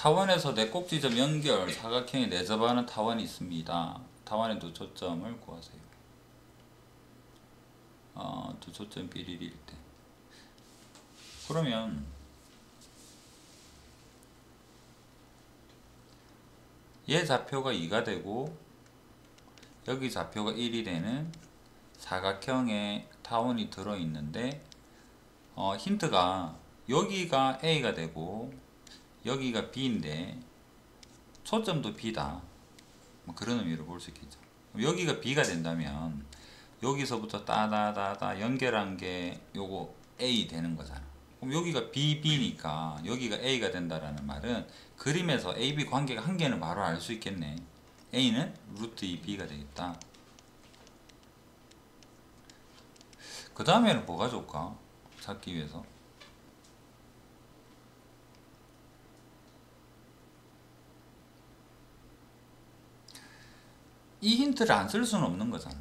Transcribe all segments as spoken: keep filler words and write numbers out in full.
타원에서 네 꼭지점 연결 사각형에 내접하는 타원이 있습니다. 타원의 두 초점을 구하세요. 어, 두 초점 비리일 때. 그러면 얘 좌표가 이가 되고 여기 좌표가 일이 되는 사각형에 타원이 들어있는데 어, 힌트가 여기가 A가 되고 여기가 B인데 초점도 B다. 뭐 그런 의미로 볼 수 있겠죠. 여기가 B가 된다면 여기서부터 따다다다 연결한 게 요거 A 되는 거잖아. 그럼 여기가 B, B니까 여기가 A가 된다라는 말은 그림에서 A, B 관계가 한 개는 바로 알 수 있겠네. A는 루트 이 B가 되겠다. 그 다음에는 뭐가 좋을까? 찾기 위해서. 이 힌트를 안 쓸 수는 없는 거잖아.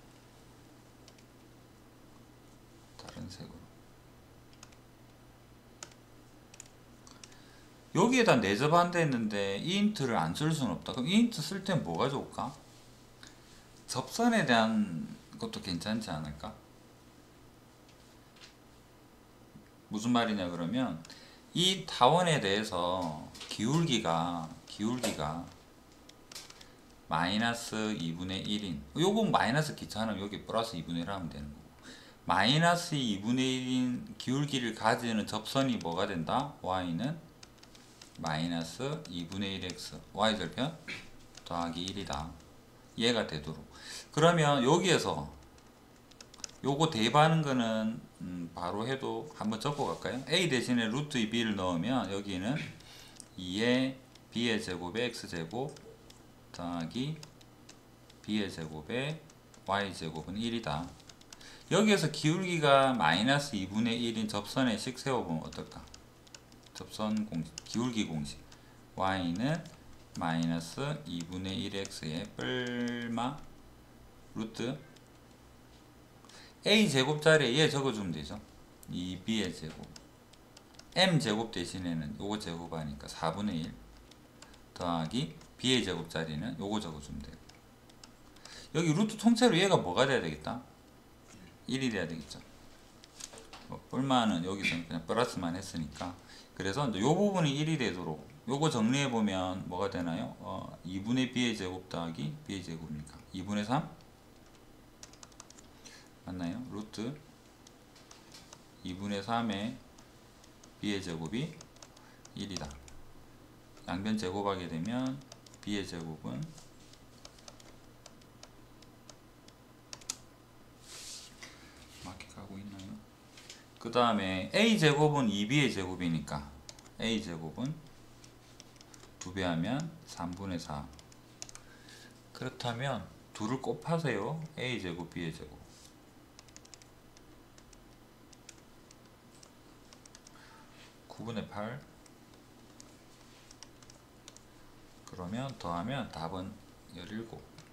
다른 색으로. 여기에다 내접한다 했는데 이 힌트를 안 쓸 수는 없다. 그럼 이 힌트 쓸 땐 뭐가 좋을까? 접선에 대한 것도 괜찮지 않을까? 무슨 말이냐 그러면 이 타원에 대해서 기울기가 기울기가 마이너스 이분의 일인 요건 마이너스 귀찮으면 여기 플러스 이분의 일 하면 되는 거고 마이너스 이분의 일인 기울기를 가지는 접선이 뭐가 된다? y는 마이너스 이분의 일 x y절편 더하기 일이다. 얘가 되도록. 그러면 여기에서 요거 대입하는 거는 음 바로 해도 한번 적고 갈까요? a 대신에 루트 이 b를 넣으면 여기는 이의 b의 제곱에 x제곱 더하기 b의 제곱에 y제곱은 일이다. 여기에서 기울기가 마이너스 이분의 일인 접선의 식 세워보면 어떨까? 접선 공식, 기울기 공식 y는 마이너스 이분의 일 x의 뿔마 루트 a제곱 자리에 얘 적어주면 되죠. 이 b의 제곱 m제곱 대신에는 요거 제곱하니까 사분의 일 더하기 b의 제곱 자리는 요거 적어주면 돼요. 여기 루트 통째로 얘가 뭐가 돼야 되겠다? 일이 돼야 되겠죠. 뭐 뿔마는 여기서 그냥 플러스만 했으니까 그래서 이제 요 부분이 일이 되도록 요거 정리해보면 뭐가 되나요? 어, 이분의 b의 제곱 더하기 b의 제곱이니까 이분의 삼? 맞나요? 루트 이분의 삼의 b의 제곱이 일이다. 양변 제곱하게 되면 b의 제곱은 맞게 가고 있나요? 그 다음에 a제곱은 이 b의 제곱이니까 a제곱은 두 배 하면 삼분의 사. 그렇다면 둘을 곱하세요. a제곱 b의 제곱 구분의 팔. 그러면 더하면 답은 십칠.